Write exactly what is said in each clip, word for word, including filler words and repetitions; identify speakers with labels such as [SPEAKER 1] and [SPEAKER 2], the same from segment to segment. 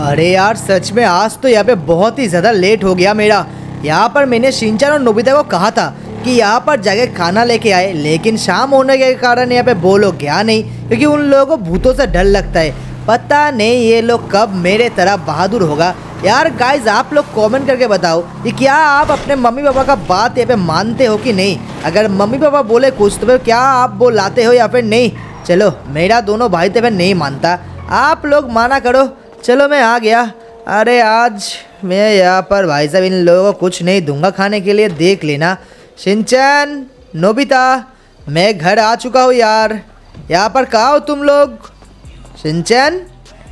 [SPEAKER 1] अरे यार सच में आज तो यहाँ पे बहुत ही ज़्यादा लेट हो गया मेरा। यहाँ पर मैंने शिनचैन और नोबिता को कहा था कि यहाँ पर जाके खाना लेके आए, लेकिन शाम होने के कारण यहाँ पे वो लोग गया नहीं क्योंकि उन लोगों को भूतों से डर लगता है। पता नहीं ये लोग कब मेरे तरह बहादुर होगा। यार गाइज आप लोग कमेंट करके बताओ कि क्या आप अपने मम्मी पापा का बात यहाँ पे मानते हो कि नहीं। अगर मम्मी पापा बोले कुछ तो फिर क्या आप वो लाते हो या फिर नहीं। चलो मेरा दोनों भाई तो फिर नहीं मानता, आप लोग माना करो। चलो मैं आ गया। अरे आज मैं यहाँ पर भाई साहब इन लोगों को कुछ नहीं दूंगा खाने के लिए, देख लेना। शिनचैन, नोबिता, मैं घर आ चुका हूँ यार। यहाँ पर कहाँ हो तुम लोग? शिनचैन,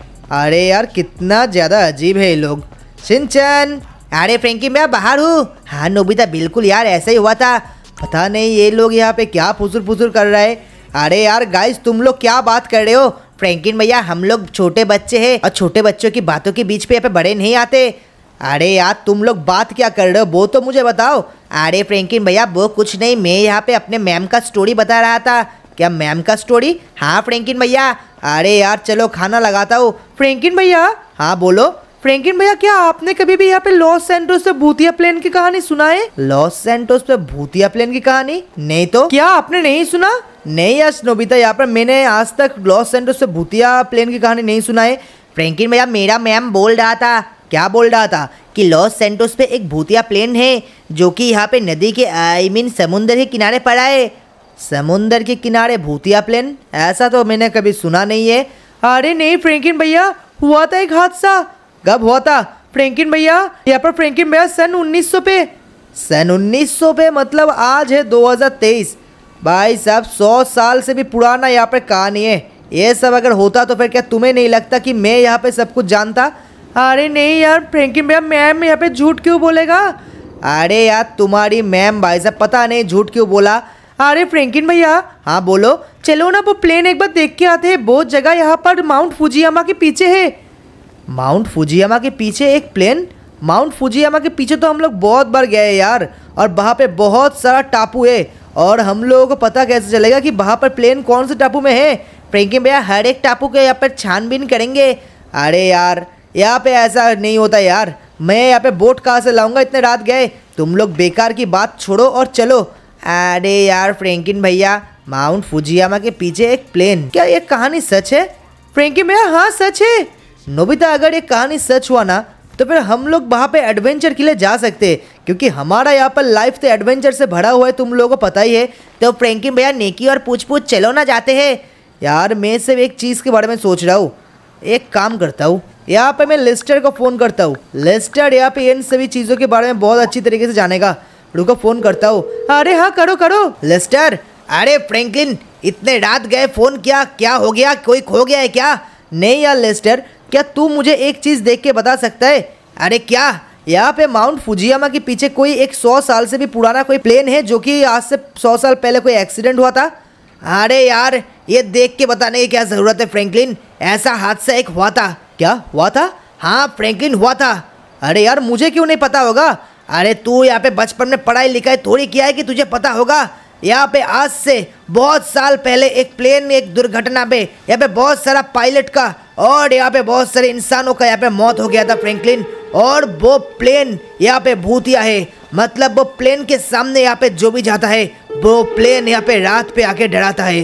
[SPEAKER 1] अरे यार कितना ज़्यादा अजीब है ये लोग। शिनचैन, अरे फ्रेंकी मैं बाहर हूँ। हाँ नोबिता बिल्कुल यार ऐसा ही हुआ था, पता नहीं ये लोग यहाँ पे क्या फुसुर फुसुर कर रहा है। अरे यार गाइस तुम लोग क्या बात कर रहे हो? फ्रैंकलिन भैया हम लोग छोटे बच्चे हैं और छोटे बच्चों की बातों के बीच पे यहाँ पे बड़े नहीं आते। अरे यार तुम लोग बात क्या कर रहे हो वो तो मुझे बताओ। अरे फ्रैंकलिन भैया वो कुछ नहीं, मैं यहाँ पे अपने मैम का स्टोरी बता रहा था। क्या मैम का स्टोरी? हाँ फ्रैंकलिन भैया। अरे यार चलो खाना लगाता हूँ। फ्रैंकलिन भैया, हाँ बोलो। फ्रैंकलिन भैया क्या आपने कभी भी यहाँ पे लॉस सैंटोस पे भूतिया प्लेन की कहानी सुना है? लॉस सैंटोस पे भूतिया प्लेन की कहानी? नहीं तो। क्या आपने नहीं सुना? नहीं यार नोबिता, यहाँ पर मैंने आज तक लॉस सैंटोस पे भूतिया प्लेन की कहानी नहीं सुना है। फ्रैंकलिन भैया मेरा मैम बोल रहा था। क्या बोल रहा था? कि लॉस सैंटोस पे एक भूतिया प्लेन है जो कि यहाँ पे नदी के आई मीन समुंदर के किनारे पड़ा है। समुंदर के किनारे भूतिया प्लेन? ऐसा तो मैंने कभी सुना नहीं है। अरे नहीं फ्रैंकलिन भैया, हुआ था एक हादसा। कब हुआ था फ्रैंकलिन भैया? यहाँ पर फ्रैंकलिन भैया सन उन्नीस सौ पे। सन उन्नीस सौ पे मतलब आज है दो हज़ार तेईस। भाई साहब सौ साल से भी पुराना यहाँ पर कहानी है। ये सब अगर होता तो फिर क्या तुम्हें नहीं लगता कि मैं यहाँ पे सब कुछ जानता? अरे नहीं यार फ्रैंकलिन भैया, मैम यहाँ पे झूठ क्यों बोलेगा? अरे यार तुम्हारी मैम भाई साहब पता नहीं झूठ क्यों बोला। अरे फ्रैंकलिन भैया, हाँ बोलो। चलो ना वो प्लेन एक बार देख के आते हैं। बहुत जगह यहाँ पर माउंट फुजियामा के पीछे है। माउंट फुजियामा के पीछे एक प्लेन? माउंट फुजियामा के पीछे तो हम लोग बहुत बार गए यार, और वहाँ पे बहुत सारा टापू है और हम लोगों को पता कैसे चलेगा कि वहाँ पर प्लेन कौन से टापू में है? फ्रैंकलिन भैया हर एक टापू के यहाँ पर छानबीन करेंगे। अरे यार यहाँ पे ऐसा नहीं होता यार, मैं यहाँ पे बोट कहाँ से लाऊंगा? इतने रात गए। तुम लोग बेकार की बात छोड़ो और चलो। अरे यार फ्रैंकलिन भैया माउंट फुजियामा के पीछे एक प्लेन, क्या ये कहानी सच है? फ्रैंकलिन भैया हाँ सच है। नोबिता अगर ये कहानी सच हुआ ना तो फिर हम लोग वहाँ पे एडवेंचर के लिए जा सकते हैं, क्योंकि हमारा यहाँ पर लाइफ तो एडवेंचर से भरा हुआ है, तुम लोगों को पता ही है। तो फ्रैंकलिन भैया नेकी और पूछ पूछ चलो ना जाते हैं। यार मैं सिर्फ एक चीज़ के बारे में सोच रहा हूँ, एक काम करता हूँ, यहाँ पे मैं लेस्टर को फ़ोन करता हूँ। लेस्टर यहाँ पे इन सभी चीज़ों के बारे में बहुत अच्छी तरीके से जानेगा। रुको फ़ोन करता हूँ। अरे हाँ करो करो। लेस्टर, अरे फ्रैंकलिन इतने रात गए फ़ोन किया, क्या हो गया? कोई खो गया है क्या? नहीं यार लेस्टर, क्या तू मुझे एक चीज़ देख के बता सकता है? अरे क्या? यहाँ पे माउंट फुजियामा के पीछे कोई एक सौ साल से भी पुराना कोई प्लेन है जो कि आज से सौ साल पहले कोई एक्सीडेंट हुआ था। अरे यार ये देख के बताने की क्या ज़रूरत है फ्रैंकलिन, ऐसा हादसा एक हुआ था। क्या हुआ था? हाँ फ्रैंकलिन हुआ था। अरे यार मुझे क्यों नहीं पता होगा? अरे तू यहाँ पे बचपन में पढ़ाई लिखाई थोड़ी किया है कि तुझे पता होगा। यहाँ पे आज से बहुत साल पहले एक प्लेन में एक दुर्घटना पे यहाँ पे बहुत सारा पायलट का और यहाँ पे बहुत सारे इंसानों का यहाँ पे मौत हो गया था फ्रैंकलिन। और वो प्लेन यहाँ पे भूतिया है, मतलब वो प्लेन के सामने यहाँ पे जो भी जाता है वो प्लेन यहाँ पे रात पे आके डराता है।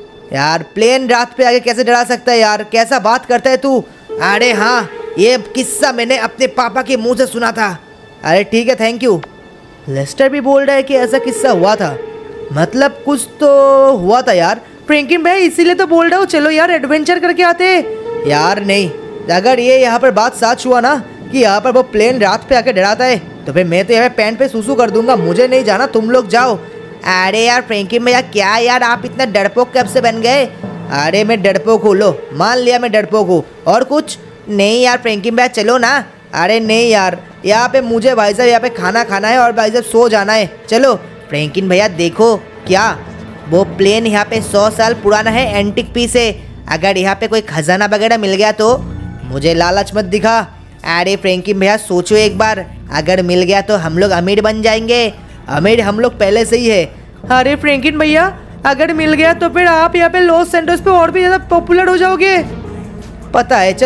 [SPEAKER 1] यार प्लेन रात पे आके कैसे डरा सकता है यार? कैसा बात करता है तू? अरे हाँ ये किस्सा मैंने अपने पापा के मुँह से सुना था। अरे ठीक है थैंक यू। लेस्टर भी बोल रहा है कि ऐसा किस्सा हुआ था, मतलब कुछ तो हुआ था यार। फ्रैंकलिन भाई इसीलिए तो बोल रहा हूँ चलो यार एडवेंचर करके आते। यार नहीं, अगर ये यहाँ पर बात सच हुआ ना कि यहाँ पर वो प्लेन रात पे आके डराता है तो फिर मैं तो यहाँ पे पैंट पे सूसू कर दूंगा। मुझे नहीं जाना, तुम लोग जाओ। अरे यार फ्रैंकलिन भैया क्या यार आप इतना डरपोक कब से बन गए? अरे मैं डरपोक हूँ, लो मान लिया मैं डरपोक हूँ। और कुछ नहीं यार फ्रैंकलिन भैया चलो ना। अरे नहीं यार यहाँ पे मुझे भाई साहब यहाँ पे खाना खाना है और भाई साहब सो जाना है। चलो फ्रैंकलिन भैया देखो क्या वो प्लेन यहाँ पे सौ साल पुराना है, एंटिक पीस है। अगर यहाँ पे कोई खजाना वगैरह मिल गया तो मुझे लालच मत दिखा। अरे फ्रैंकलिन भैया सोचो एक बार, अगर मिल गया तो हम लोग अमीर बन जाएंगे। अमीर हम लोग पहले से ही है। अरे फ्रैंकलिन भैया अगर मिल गया तो फिर आप यहाँ पे लॉस सैंटोस पे और भी ज़्यादा पॉपुलर हो जाओगे। पता है, चलो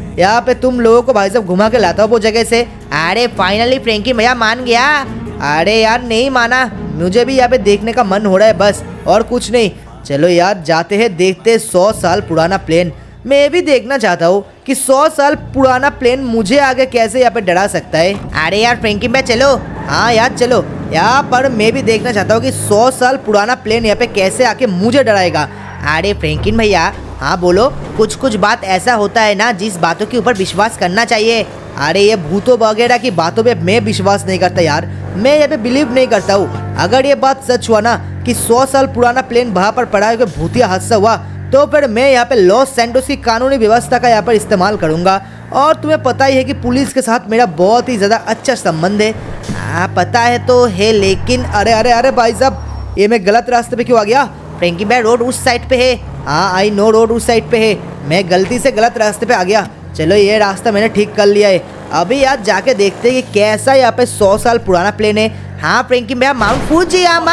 [SPEAKER 1] यहाँ पे तुम लोगों को भाई साहब घुमा के लाता हूँ वो जगह से। अरे फाइनली फ्रैंकी भैया मान गया। अरे यार नहीं माना, मुझे भी यहाँ पे देखने का मन हो रहा है बस, और कुछ नहीं। चलो यार जाते हैं, देखते सौ साल पुराना प्लेन। मैं भी देखना चाहता हूँ कि सौ साल पुराना प्लेन मुझे आगे कैसे यहाँ पे डरा सकता है। अरे यार फ्रैंकी भैया चलो। हाँ यार चलो, यहाँ पर मैं भी देखना चाहता हूँ कि सौ साल पुराना प्लेन यहाँ पे कैसे आके मुझे डराएगा। अरे फ्रैंकिन भैया हाँ बोलो। कुछ कुछ बात ऐसा होता है ना जिस बातों के ऊपर विश्वास करना चाहिए। अरे ये भूतों वगैरह की बातों पे मैं विश्वास नहीं करता यार, मैं यहाँ पे बिलीव नहीं करता हूँ। अगर ये बात सच हुआ ना कि सौ साल पुराना प्लेन वहाँ पर पड़ा है, कोई भूतिया हादसा हुआ, तो फिर मैं यहाँ पे लॉस सैंटोस की कानूनी व्यवस्था का यहाँ पर इस्तेमाल करूँगा। और तुम्हें पता ही है कि पुलिस के साथ मेरा बहुत ही ज़्यादा अच्छा संबंध है। आ, पता है तो है, लेकिन अरे अरे अरे भाई साहब ये मैं गलत रास्ते पे क्यों आ गया? फ्रैंकी भैया रोड उस साइड पे है। हाँ आई नो रोड उस साइड पे है, मैं गलती से गलत रास्ते पे आ गया। चलो ये रास्ता मैंने ठीक कर लिया है। अभी यार जाके देखते हैं कि कैसा यहाँ पे सौ साल पुराना प्लेन है। हाँ फ्रैंकी भैया माउंट फुजियामा।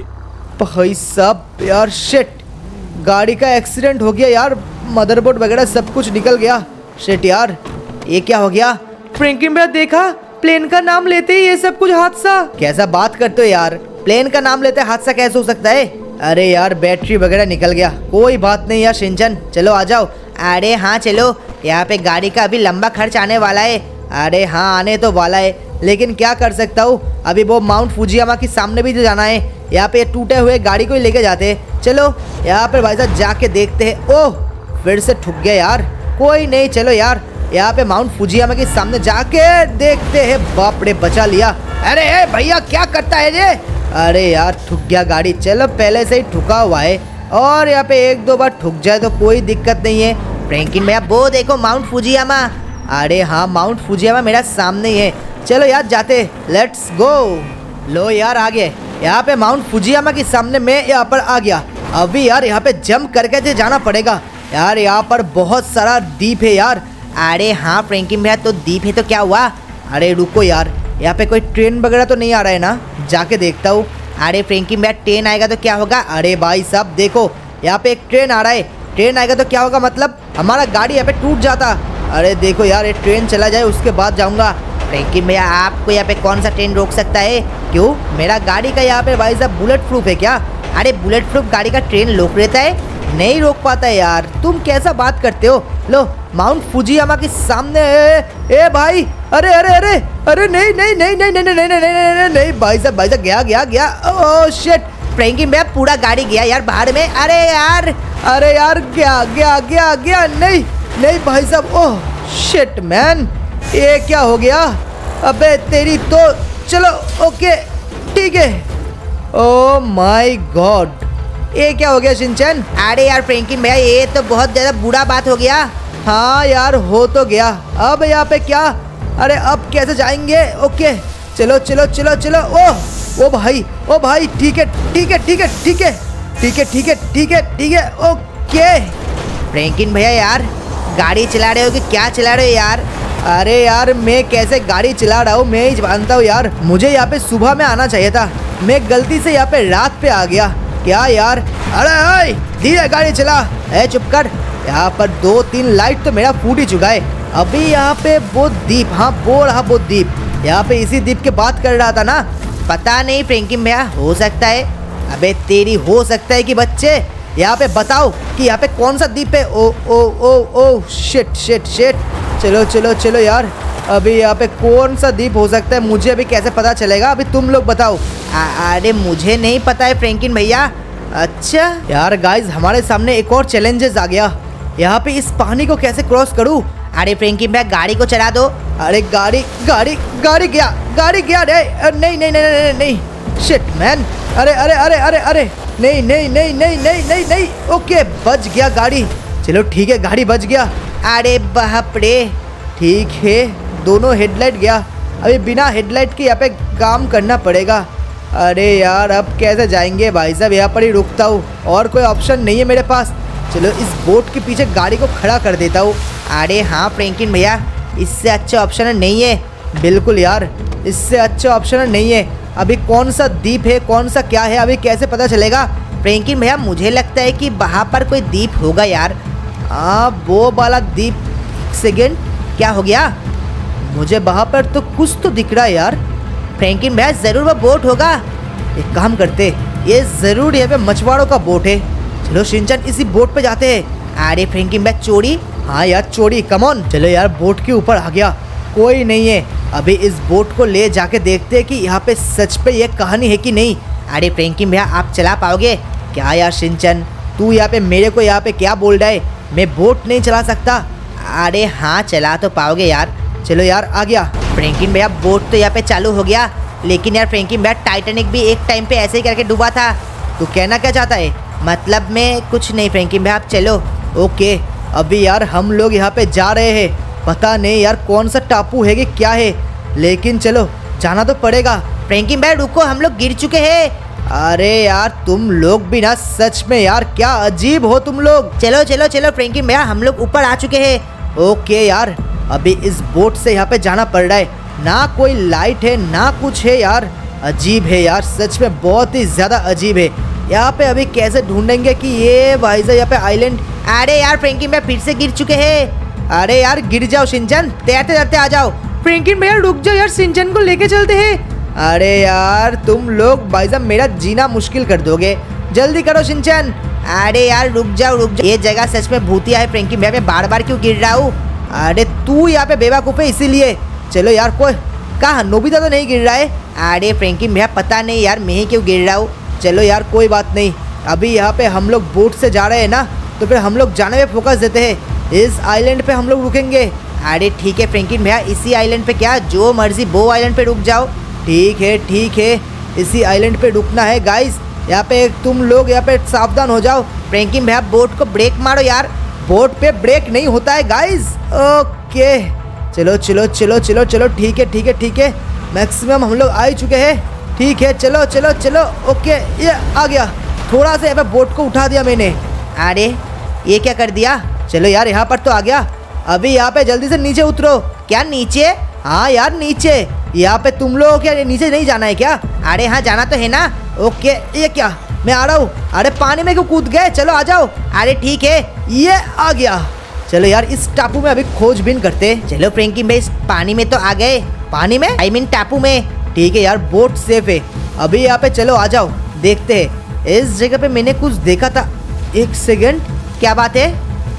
[SPEAKER 1] भाई साहब यार शिट, गाड़ी का एक्सीडेंट हो गया यार, मदरबोर्ड वगैरह सब कुछ निकल गया। शिट यार ये क्या हो गया? फ्रैंकी भैया देखा, प्लेन का नाम लेते ही ये सब कुछ हादसा। कैसा बात करते हो यार, प्लेन का नाम लेते हादसा कैसे हो सकता है? अरे यार बैटरी वगैरह निकल गया। कोई बात नहीं यार शिनचैन, चलो आ जाओ। अरे हाँ चलो, यहाँ पे गाड़ी का अभी लंबा खर्च आने वाला है। अरे हाँ आने तो वाला है, लेकिन क्या कर सकता हूँ, अभी वो माउंट फुजियामा के सामने भी तो जाना है। यहाँ पे टूटे हुए गाड़ी को ही लेके जाते हैं। चलो यहाँ पे भाई साहब जाके देखते हैं। ओह फिर से ठुक गया यार, कोई नहीं चलो यार यहाँ पे माउंट फुजियामा के सामने जाके देखते हैं। बाप रे बचा लिया। अरे भैया क्या करता है ये? अरे यार ठुक गया गाड़ी। चलो पहले से ही ठुका हुआ है, और यहाँ पे एक दो बार ठुक जाए तो कोई दिक्कत नहीं है। फ्रैंकिन भैया वो देखो माउंट फुजियामा। अरे हाँ माउंट फुजियामा मेरा सामने ही है। चलो यार जाते, लेट्स गो। लो यार आ गए, यहाँ पे माउंट फुजियामा के सामने मैं यहाँ पर आ गया। अभी यार यहाँ पे जंप करके जाना पड़ेगा यार, यहाँ पर बहुत सारा दीप है यार। अरे हाँ फ्रैंकिन भैया तो दीप है तो क्या हुआ? अरे रुको यार, यहाँ पे कोई ट्रेन वगैरह तो नहीं आ रहा है ना, जाके देखता हूँ। अरे फ्रैंकिन भैया ट्रेन आएगा तो क्या होगा? अरे भाई साहब देखो यहाँ पे एक ट्रेन आ रहा है, ट्रेन आएगा तो क्या होगा, मतलब हमारा गाड़ी यहाँ पे टूट जाता। अरे देखो यार ये ट्रेन चला जाए उसके बाद जाऊँगा। फ्रैंकिन भैया आपको यहाँ पे कौन सा ट्रेन रोक सकता है? क्यों, मेरा गाड़ी का यहाँ पे भाई साहब बुलेट प्रूफ है क्या? अरे बुलेट प्रूफ गाड़ी का ट्रेन रोक रहता है? नहीं रोक पाता है यार, तुम कैसा बात करते हो? लो माउंट फुजियामा के सामने। ए भाई अरे अरे अरे अरे नहीं नहीं नहीं नहीं नहीं नहीं नहीं नहीं नहीं नहीं भाई साहब भाई साहब गया गया गया। ओह शिट फ्रैंकिन भैया पूरा गाड़ी गया यार बाहर में। अरे यार अरे यार गया गया गया गया नहीं नहीं भाई साहब। ओह शिट मैन, ये क्या हो गया? अबे तेरी तो चलो ओके ठीक है। ओह माय गॉड, ये क्या हो गया शिनचैन? अरे यार फ्रैंकिन भैया ये तो बहुत ज़्यादा बुरा बात हो गया। हाँ यार हो तो गया, अब यहाँ पे क्या? अरे अब कैसे जाएंगे? ओके चलो चलो चलो चलो। ओह ओ भाई ओ भाई ठीक है ठीक है ठीक है ठीक है ठीक है ठीक है ठीक है ठीक है ओके। फ्रैंकिन भैया यार गाड़ी चला रहे हो कि क्या चला रहे हो यार? अरे यार मैं कैसे गाड़ी चला रहा हूँ मैं ही जानता हूँ यार, मुझे यहाँ पे सुबह में आना चाहिए था, मैं गलती से यहाँ पे रात पे आ गया। क्या यार? अरे धीरे गाड़ी चला। ए चुप कर, यहाँ पर दो तीन लाइट तो मेरा फूट ही चुका है। अभी यहाँ पे वो दीप, हाँ वो रहा वो दीप, यहाँ पे इसी दीप की बात कर रहा था ना। पता नहीं फ्रैंकिन भैया, हो सकता है। अबे तेरी हो सकता है कि बच्चे यहाँ पे बताओ कि यहाँ पे कौन सा दीप है। ओ ओ ओ ओ शिट शिट शिट। चलो चलो चलो यार, अभी यहाँ पे कौन सा दीप हो सकता है मुझे अभी कैसे पता चलेगा? अभी तुम लोग बताओ। अरे मुझे नहीं पता है फ्रैंकिन भैया। अच्छा यार गाइज हमारे सामने एक और चैलेंजेस आ गया। यहाँ पे इस पानी को कैसे क्रॉस करूँ? अरे फ्रैंकिन भैया गाड़ी को चला दो। अरे गाड़ी गाड़ी गाड़ी गया गाड़ी गया रे। नहीं नहीं नहीं नहीं नहीं शिट मैन। अरे अरे अरे अरे अरे नहीं नहीं नहीं नहीं नहीं नहीं नहीं ओके बच गया गाड़ी। चलो ठीक है गाड़ी बच गया। अरे बाप रे ठीक है दोनों हेडलाइट गया, अभी बिना हेडलाइट के यहाँ पे काम करना पड़ेगा। अरे यार अब कैसे जाएंगे भाई साहब, यहाँ पर ही रुकता हूँ, और कोई ऑप्शन नहीं है मेरे पास। चलो इस बोट के पीछे गाड़ी को खड़ा कर देता हूँ। अरे हाँ फ्रैंकिन भैया इससे अच्छा ऑप्शन नहीं है। बिल्कुल यार इससे अच्छा ऑप्शन नहीं है। अभी कौन सा द्वीप है कौन सा क्या है अभी कैसे पता चलेगा? फ्रैंकिन भैया मुझे लगता है कि वहाँ पर कोई द्वीप होगा यार। हाँ वो वाला द्वीप एक सेकेंड, क्या हो गया? मुझे वहाँ पर तो कुछ तो दिख रहा है यार। फ्रैंकलिन भैया जरूर वो बोट होगा। एक काम करते, ये जरूर यहाँ पे मछुआरों का बोट है। चलो शिनचैन इसी बोट पे जाते हैं। अरे फ्रैंकलिन भैया चोरी? हाँ यार चोरी, कम ऑन। चलो यार बोट के ऊपर आ गया, कोई नहीं है। अभी इस बोट को ले जाके देखते हैं कि यहाँ पे सच पे ये कहानी है कि नहीं। अरे फ्रैंकलिन भैया आप चला पाओगे क्या? यार शिनचैन तू यहाँ पे मेरे को यहाँ पे क्या बोल रहा है? मैं बोट नहीं चला सकता। अरे हाँ चला तो पाओगे यार। चलो यार आ गया। फ्रैंकलिन भैया बोट तो यहाँ पे चालू हो गया, लेकिन यार फ्रैंकलिन भैया टाइटैनिक भी एक टाइम पे ऐसे ही करके डूबा था। तू कहना क्या चाहता है? मतलब मैं कुछ नहीं फ्रैंकलिन भैया, आप चलो। ओके अभी यार हम लोग यहाँ पे जा रहे हैं। पता नहीं यार कौन सा टापू है कि क्या है, लेकिन चलो जाना तो पड़ेगा। फ्रैंकलिन भैया रुको, हम लोग गिर चुके हैं। अरे यार तुम लोग भी ना सच में यार क्या अजीब हो तुम लोग। चलो चलो चलो फ्रैंकलिन भैया हम लोग ऊपर आ चुके हैं। ओके यार अभी इस बोट से यहाँ पे जाना पड़ रहा है। ना कोई लाइट है ना कुछ है यार, अजीब है यार, सच में बहुत ही ज़्यादा अजीब है। यहाँ पे अभी कैसे ढूंढेंगे कि ये भाई साहब यहाँ पे आइलैंड। अरे यार फ्रैंकलिन भैया फिर से गिर चुके हैं। अरे यार गिर जाओ शिनचैन, तैरते तैरते आ जाओ। फ्रैंकलिन भैया रुक जाओ यार, शिनचैन को लेके चलते हैं। अरे यार तुम लोग भाई साहब मेरा जीना मुश्किल कर दोगे, जल्दी करो शिनचैन। अरे यार रुक जाओ रुक जाओ, ये जगह सच में भूतिया है फ्रैंकलिन भैया, मैं बार बार क्यों गिर रहा हूँ? अरे तू यहाँ पे बेवकूफ़ है इसीलिए। चलो यार कोई कहा नोबिता तो नहीं गिर रहा है। अरे फ्रैंकलिन भैया पता नहीं यार मैं ही क्यों गिर रहा हूँ। चलो यार कोई बात नहीं, अभी यहाँ पे हम लोग बोट से जा रहे हैं ना, तो फिर हम लोग जाने में फोकस देते हैं। इस आइलैंड पे हम लोग रुकेंगे। अरे ठीक है फ्रैंकलिन भैया, इसी आइलैंड पे क्या, जो मर्जी वो आइलैंड पे रुक जाओ। ठीक है ठीक है, इसी आइलैंड पे रुकना है गाइस। यहाँ पे तुम लोग यहाँ पे सावधान हो जाओ। फ्रैंकलिन भैया बोट को ब्रेक मारो यार, बोट पे ब्रेक नहीं होता है गाइस। ओके चलो चलो चलो चलो चलो ठीक है ठीक है ठीक है, मैक्सिमम हम लोग आ ही चुके हैं। ठीक है चलो चलो चलो। ओके ये आ गया, थोड़ा सा यहाँ पे बोट को उठा दिया मैंने। अरे ये क्या कर दिया? चलो यार यहाँ पर तो आ गया। अभी यहाँ पे जल्दी से नीचे उतरो। क्या नीचे? हाँ यार नीचे। यहाँ पे तुम लोग क्या नीचे नहीं जाना है क्या? अरे हाँ जाना तो है ना। ओके ये क्या, मैं आ रहा हूँ। अरे पानी में क्यों कूद गए? चलो आ जाओ। अरे ठीक है ये आ गया। चलो यार इस टापू में अभी खोजबीन करते। चलो फ्रैंकलिन भाई इस पानी में तो आ गए। पानी में आई मीन टापू में। ठीक है यार बोट सेफ है। अभी यहाँ पे चलो आ जाओ, देखते हैं। इस जगह पे मैंने कुछ देखा था। एक सेकंड, क्या बात है?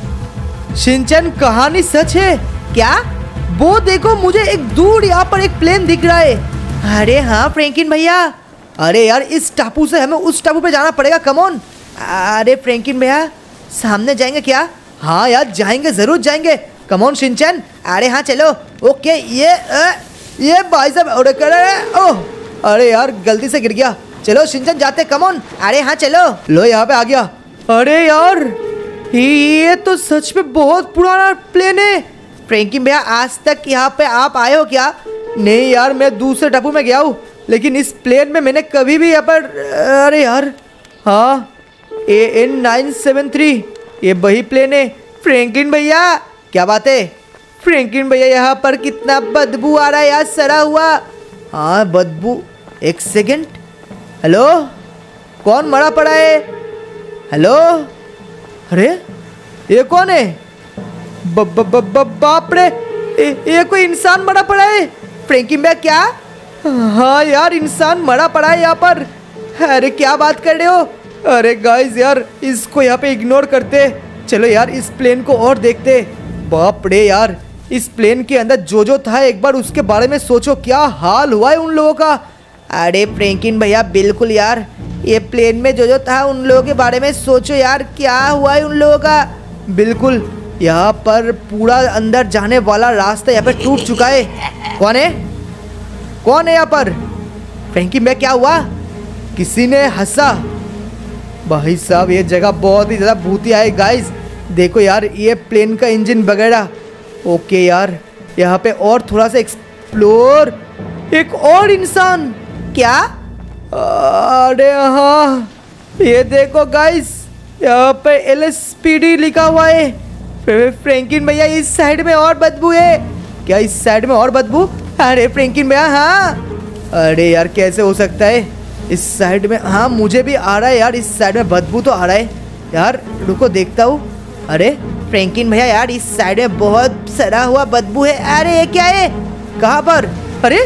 [SPEAKER 1] शिनचैन कहानी सच है क्या? वो देखो मुझे एक दूर यहाँ पर एक प्लेन दिख रहा है। अरे हाँ फ्रैंकलिन भैया, अरे यार इस टापू से हमें उस टापू पे जाना पड़ेगा। कम ऑन। अरे फ्रैंकलिन भैया सामने जाएंगे क्या? हाँ यार जाएंगे, जरूर जाएंगे। Come on Shinchan. अरे हाँ चलो। ओके ये आ, ये भाई साहब अरे कर ओह अरे यार गलती से गिर गया। चलो शिनचैन जाते, कम ऑन। अरे हाँ चलो। लो यहाँ पे आ गया। अरे यार ये तो सच में बहुत पुराना प्लेन है। फ्रैंकलिन भैया आज तक यहाँ पे आप आए हो क्या? नहीं यार मैं दूसरे टापू में गया हूँ, लेकिन इस प्लेन में मैंने कभी भी यहाँ पर। अरे यार हाँ A N nine seven three ये वही प्लेन है। फ्रैंकलिन भैया क्या बात है? फ्रैंकलिन भैया यहाँ पर कितना बदबू आ रहा है यार, सड़ा हुआ। हाँ बदबू, एक सेकंड। हेलो कौन मरा पड़ा है? हेलो अरे ये कौन है? ब, ब, ब, ब, बाप रे, ये, ये कोई इंसान मरा पड़ा है। फ्रैंकलिन भैया क्या? हाँ यार इंसान मरा पड़ा है यहाँ पर। अरे क्या बात कर रहे हो? अरे गाइस यार इसको यहाँ पे इग्नोर करते। चलो यार इस प्लेन को और देखते। बाप रे यार इस प्लेन के अंदर जो जो था एक बार उसके बारे में सोचो, क्या हाल हुआ है उन लोगों का। अरे फ्रैंकलिन भैया बिल्कुल यार, ये प्लेन में जो जो था उन लोगों के बारे में सोचो यार, क्या हुआ है उन लोगों का। बिल्कुल यहाँ पर पूरा अंदर जाने वाला रास्ता यहाँ पे टूट चुका है। कौन है कौन है यहाँ पर? फ्रैंकलिन भैया क्या हुआ? किसी ने हंसा। भाई साहब ये जगह बहुत ही ज़्यादा भूतिया है गाइस। देखो यार ये प्लेन का इंजन वगैरह। ओके यार यहाँ पे और थोड़ा सा एक्सप्लोर। एक और इंसान क्या? अरे हाँ ये देखो गाइस यहाँ पे एल एस पी डी लिखा हुआ है। फ्रैंकलिन भैया इस साइड में और बदबू है क्या? इस साइड में और बदबू? अरे फ्रैंकलिन भैया हाँ। अरे यार कैसे हो सकता है? इस साइड में हाँ मुझे भी आ रहा है यार, इस साइड में बदबू तो आ रहा है यार। रुको देखता हूँ। अरे फ्रैंकलिन भैया यार इस साइड में बहुत सड़ा हुआ बदबू है। अरे ये क्या है? कहाँ पर? अरे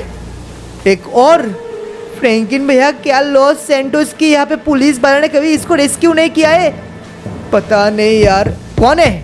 [SPEAKER 1] एक और फ्रैंकिन भैया, क्या लॉस सैंटोस की यहाँ पे पुलिस वालों ने कभी इसको रेस्क्यू नहीं किया है? पता नहीं यार। कौन है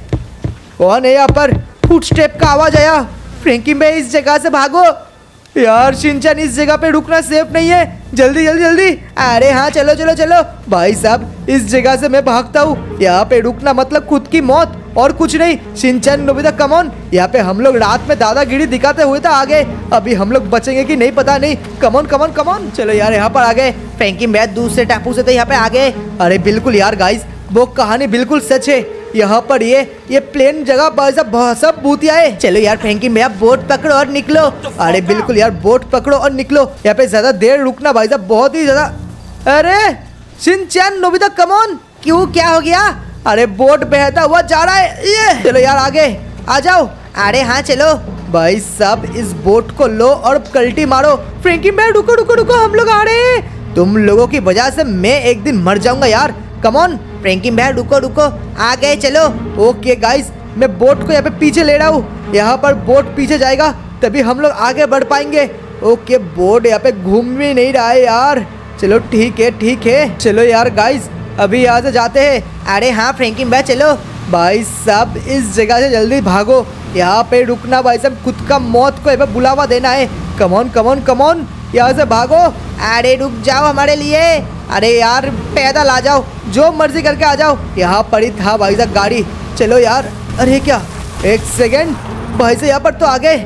[SPEAKER 1] कौन है यहाँ पर? फुटस्टेप का आवाज आया। फ्रैंकिन भैया इस जगह से भागो यार। शिनचैन इस जगह पे रुकना सेफ नहीं है। जल्दी जल्दी जल्दी। अरे हाँ चलो चलो चलो भाई साहब, इस जगह से मैं भागता हूँ। यहाँ पे रुकना मतलब खुद की मौत और कुछ नहीं। Shinchan Nobita come on. यहाँ पे हम लोग रात में दादागिरी दिखाते हुए तो आ गए, अभी हम लोग बचेंगे कि नहीं पता नहीं। Come on come on come on. चलो यार यहाँ पर आ गए। फ्रैंकिन भैया दूसरे टापू से तो यहाँ पे आ गए। अरे बिल्कुल यार गाइस, वो कहानी बिल्कुल सच है। यहाँ पर ये ये प्लेन जगह सब सब भूतिया है। चलो यार फ्रैंकिन भैया बोट पकड़ो और निकलो। अरे बिल्कुल यार बोट पकड़ो और निकलो। यहाँ पे ज्यादा देर रुकना भाई साहब, बहुत ही ज्यादा। अरे शिनचैन नोबिता कम ऑन। क्यों, क्या हो गया? अरे बोट बहता हुआ जा रहा है ये। चलो यार आगे आ जाओ। अरे हाँ चलो भाई साहब, इस बोट को लो और कल्टी मारो। फ्रैंकिन भैया रुको रुको रुको, हम लोग आ रहे हैं। तुम लोगों की वजह से मैं एक दिन मर जाऊंगा यार। कम ऑन फ्रैंकिन भैया रुको रुको, आ गए चलो। ओके गाइस, मैं बोट को यहाँ पे पीछे ले रहा हूँ। यहाँ पर बोट पीछे जाएगा तभी हम लोग आगे बढ़ पाएंगे। ओके बोट यहाँ पे घूम भी नहीं रहा है यार। चलो ठीक है ठीक है। चलो यार गाइस अभी यहाँ से जाते हैं। अरे हाँ फ्रैंकिन भैया चलो। भाई साहब इस जगह से जल्दी भागो, यहाँ पे रुकना भाई साहब, खुद का मौत को यहाँ पे बुलावा देना है। कमॉन कमॉन कमॉन, यहाँ से भागो। अरे रुक जाओ हमारे लिए। अरे यार पैदल आ जाओ, जो मर्जी करके आ जाओ। यहाँ पर ही था भाई साहब गाड़ी। चलो यार। अरे क्या, एक सेकेंड भाई साहब यहाँ पर तो आ गए।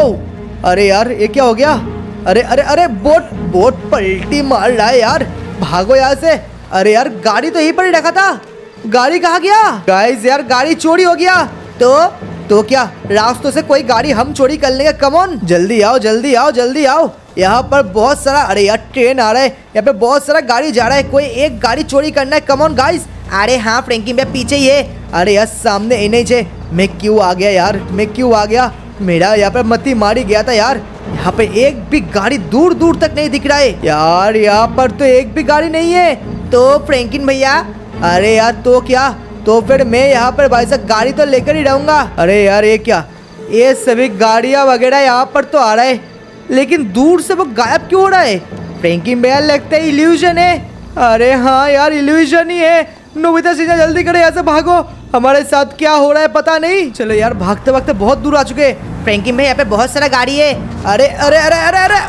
[SPEAKER 1] ओह अरे यार ये क्या हो गया? अरे अरे अरे बोट बोट पलटी मार रहा है यार, भागो यहाँ से। अरे यार गाड़ी तो यहीं पर ही रखा था, गाड़ी कहाँ गया? गाइस यार गाड़ी चोरी हो गया। तो तो क्या रास्तों से कोई गाड़ी हम चोरी कर लेंगे? कम ऑन जल्दी आओ जल्दी आओ जल्दी आओ। यहाँ पर बहुत सारा, अरे यार ट्रेन आ रहा है, यहाँ पे बहुत सारा गाड़ी जा रहा है, कोई एक गाड़ी चोरी करना है। Come on guys. अरे हाँ फ्रैंकिन भैया पीछे ही है। अरे यार सामने इन्हीं से। मैं क्यों आ गया यार, मैं क्यों आ गया? मेरा यहाँ पर मती मारी गया था यार। यहाँ पे एक भी गाड़ी दूर दूर तक नहीं दिख रहा है यार। यहाँ पर तो एक भी गाड़ी नहीं है। तो फ्रैंकिन भैया, अरे यार तो क्या, तो फिर मैं यहाँ पर भाई साहब गाड़ी तो लेकर ही रहूंगा। अरे यार ये क्या, ये सभी गाड़ियाँ वगैरह यहाँ पर तो आ रहा है, लेकिन दूर से वो गायब क्यों हो रहा है? फ्रैंकिन भैया लगता है इल्यूजन है। अरे हाँ यार इल्यूजन ही है। नोबिता सीधा जल्दी करे, यहाँ से भागो, हमारे साथ क्या हो रहा है पता नहीं। चलो यार भागते भागते बहुत दूर आ चुके हैं। फ्रैंकिन भैया यहाँ पे बहुत सारा गाड़ी है। अरे अरे अरे अरे अरे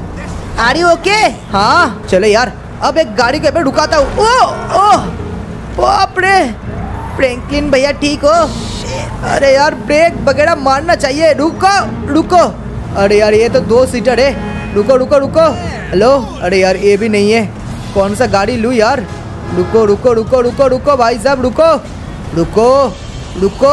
[SPEAKER 1] ओह आर यू ओके? हाँ चलो यार अब एक गाड़ी के पे रुकाता हूँ। ओह ओह बाप रे, फ्रैंकलिन भैया ठीक हो? अरे यार ब्रेक वगैरह मारना चाहिए। रुको रुको। अरे यार ये तो दो सीटर है। रुको रुको रुको। हेलो, अरे यार ये भी नहीं है, कौन सा गाड़ी लूँ यार? रुको रुको रुको रुको रुको भाई साहब रुको रुको रुको।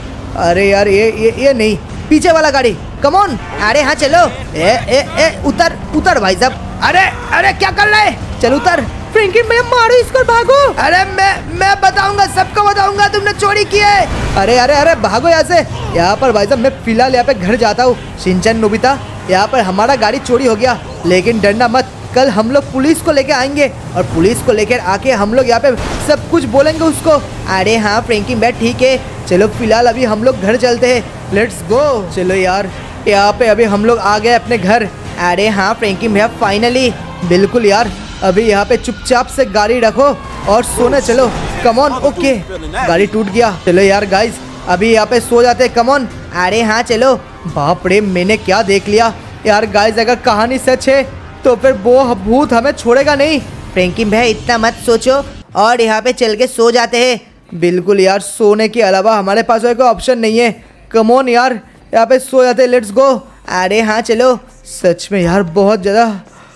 [SPEAKER 1] अरे यार ये ये ये नहीं, पीछे वाला गाड़ी। Come on. अरे हाँ चलो। ए ए ए उतर उतर भाई साहब। अरे अरे क्या कर रहे हैं? चल उतर। फ्रैंकलिन भैया मारो इसको, भागो। अरे मैं मैं बताऊंगा, सबको बताऊंगा तुमने चोरी की है। अरे अरे अरे भागो यहाँ से। यहाँ पर भाई साहब मैं फिलहाल यहाँ पे घर जाता हूँ। शिनचैन नोबिता, यहाँ पर हमारा गाड़ी चोरी हो गया, लेकिन डरना मत, कल हम लोग पुलिस को लेके आएंगे और पुलिस को लेकर आके हम लोग यहाँ पे सब कुछ बोलेंगे उसको। अरे हाँ फ्रैंकलिन भैया ठीक है, चलो फिलहाल अभी हम लोग घर चलते हैं, लेट्स गो। चलो यार यहाँ पे अभी हम लोग आ गए अपने घर। अरे हाँ फ्रैंकलिन भैया फाइनली, बिल्कुल यार अभी यहाँ पे चुपचाप से गाड़ी रखो और सोने चलो। Come on. ओके गाड़ी टूट गया। चलो यार गाइस अभी यहाँ पे सो जाते हैं। Come on. अरे हाँ चलो। बाप रे मैंने क्या देख लिया यार गाइस, अगर कहानी सच है तो फिर वो भूत हमें छोड़ेगा नहीं। फ्रैंकलिन भैया इतना मत सोचो और यहाँ पे चल के सो जाते हैं। बिल्कुल यार, सोने के अलावा हमारे पास कोई ऑप्शन नहीं है। कम ऑन यार यहाँ पे सो जाते हैं, लेट्स गो। अरे हाँ चलो। सच में यार बहुत ज़्यादा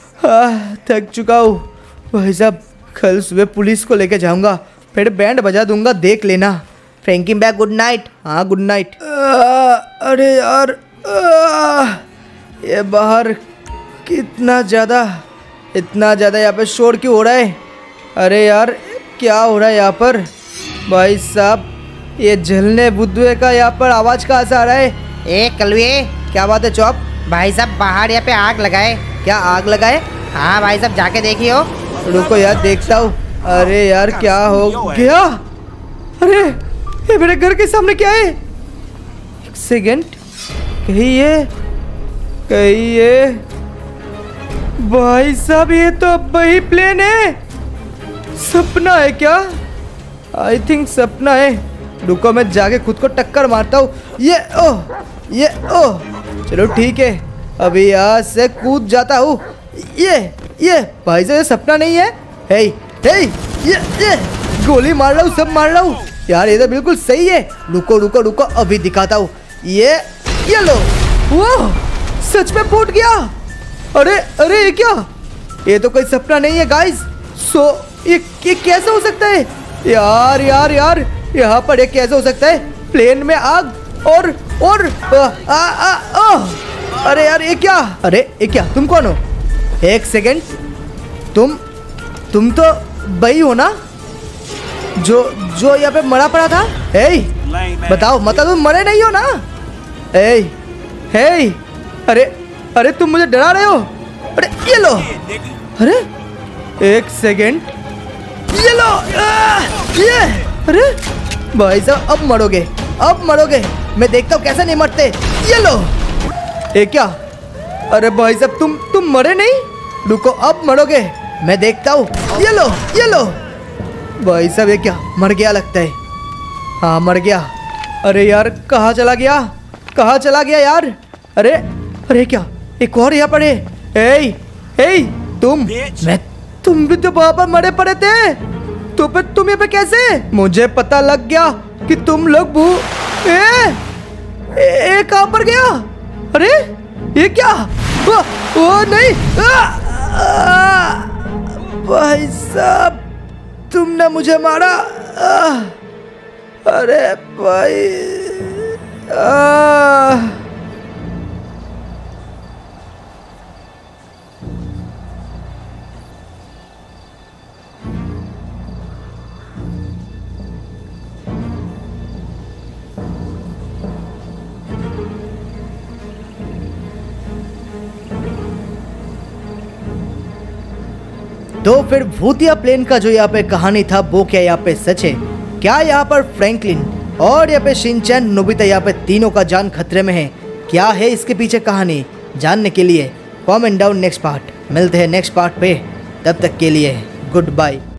[SPEAKER 1] थक चुका हूँ भाई साहब, कल सुबह पुलिस को लेके जाऊँगा, फिर बैंड बजा दूंगा, देख लेना। फ्रैंकलिन भैया गुड नाइट। हाँ गुड नाइट। अरे यार आ, ये बाहर कितना ज़्यादा इतना ज़्यादा यहाँ पे शोर क्यों हो रहा है? अरे यार क्या हो रहा है यहाँ पर भाई साहब? ये जलने बुद्धुए का यहाँ पर आवाज़ कहाँ से आ रहा है?
[SPEAKER 2] ए कलवे,
[SPEAKER 1] क्या बात है चौप?
[SPEAKER 2] भाई साहब बाहर यहाँ पे आग लगाए।
[SPEAKER 1] क्या आग लगाए?
[SPEAKER 2] हाँ भाई साहब जाके देखियो।
[SPEAKER 1] रुको यार देखता हूँ। अरे यार क्या हो गया? अरे ये मेरे घर के सामने क्या है? एक सेकेंड, कहीं ये कहीं ये भाई साहब ये तो वही प्लेन है। सपना है क्या? आई थिंक सपना है। रुको मैं जाके खुद को टक्कर मारता हूँ। ये ओह ये ओह चलो ठीक है, अभी यहाँ से कूद जाता हूँ। ये ये भाई साहब ये सपना नहीं है। हे हे ये ये गोली मार रहा हूँ, सब मार रहा हूँ यार, ये तो बिल्कुल सही है। रुको रुको रुको अभी दिखाता हूँ। ये ये लो, वो सच में फूट गया। अरे अरे ये क्या? ये तो कोई सपना नहीं है गाइस। सो ये, ये कैसे हो सकता है यार यार यार यहाँ पर ये कैसे हो सकता है? प्लेन में आग और और आ, आ, आ, आ, अरे यार ये क्या? अरे ये क्या? तुम कौन हो? एक सेकेंड, तुम तुम तो वही हो ना जो जो यहाँ पे मरा पड़ा था? हे बताओ, मतलब तुम मरे नहीं हो ना? हे हे अरे अरे तुम मुझे डरा रहे हो? अरे ये लो, अरे एक सेकेंड, ये लो आ, ये अरे भाई साहब अब मरोगे, अब मरोगे। मैं देखता हूँ कैसे नहीं मरते। ये लो, ये क्या? अरे भाई साहब तुम तुम मरे नहीं? रुको अब मरोगे, मैं देखता हूँ। ये लो ये लो। भाई साहब ये क्या? मर गया लगता है। हाँ मर गया। अरे यार कहाँ चला गया, कहाँ चला गया यार? अरे अरे क्या एक और यहाँ पड़े? हे हे तुम, मैं तुम भी तो वहाँ पर मरे पड़े थे, तो फिर तुम यहाँ पे कैसे? मुझे पता लग गया कि तुम लोग भू ए, ए, ए कहाँ पर गया? अरे ये क्या? वो, वो नहीं आ, आ, भाई साहब तुमने मुझे मारा। आ, अरे भाई आ, तो फिर भूतिया प्लेन का जो यहाँ पे कहानी था वो क्या यहाँ पे सच है? क्या यहाँ पर फ्रैंकलिन और यहाँ पे शिनचैन, नोबिता यहाँ पे तीनों का जान खतरे में है? क्या है इसके पीछे कहानी? जानने के लिए कमेंट डाउन नेक्स्ट पार्ट। मिलते हैं नेक्स्ट पार्ट पे, तब तक के लिए गुड बाय।